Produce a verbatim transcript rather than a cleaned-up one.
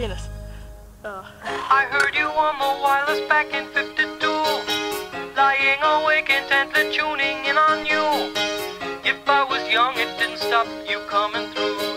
penis. Uh. I heard you on the wireless back in fifty-two, lying awake intently tuning in on you. If I was young, it didn't stop you coming through.